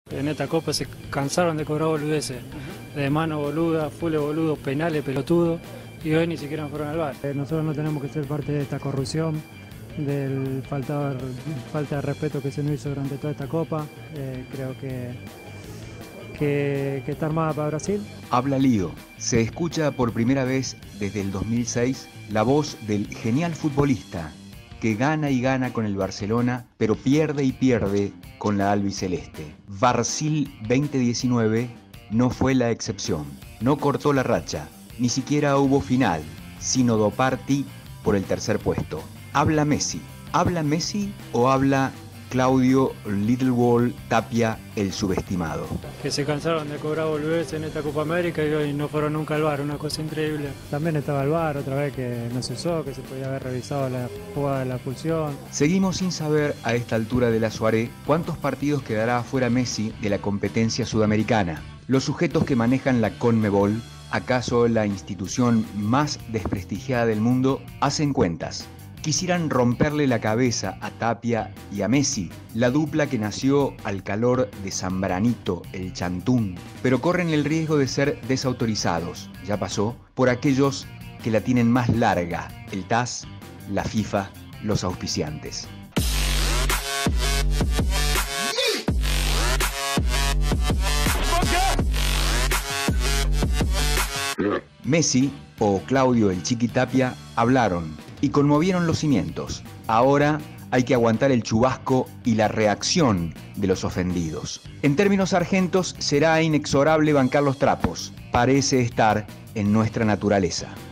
En esta copa se cansaron de cobrar boludeces, de mano boluda, full boludo, penales, pelotudo, y hoy ni siquiera fueron al bar. Nosotros no tenemos que ser parte de esta corrupción, del falta de respeto que se nos hizo durante toda esta copa. Creo que está armada para Brasil. Habla Lío. Se escucha por primera vez desde el 2006 la voz del genial futbolista que gana y gana con el Barcelona, pero pierde y pierde con la albiceleste. Brasil 2019 no fue la excepción. No cortó la racha, ni siquiera hubo final, sino do parti por el tercer puesto. Habla Messi. ¿Habla Messi o habla Claudio Littlewall Tapia, el subestimado? Que se cansaron de cobrar boludeces en esta Copa América y hoy no fueron nunca al bar, una cosa increíble. También estaba el bar otra vez que no se usó, que se podía haber revisado la jugada de la expulsión. Seguimos sin saber a esta altura de la soirée cuántos partidos quedará afuera Messi de la competencia sudamericana. Los sujetos que manejan la CONMEBOL, acaso la institución más desprestigiada del mundo, hacen cuentas. Quisieran romperle la cabeza a Tapia y a Messi, la dupla que nació al calor de Zambranito, el Chantún, pero corren el riesgo de ser desautorizados, ya pasó, por aquellos que la tienen más larga, el TAS, la FIFA, los auspiciantes. Messi o Claudio el Chiqui Tapia hablaron y conmovieron los cimientos. Ahora hay que aguantar el chubasco y la reacción de los ofendidos. En términos argentos, será inexorable bancar los trapos. Parece estar en nuestra naturaleza.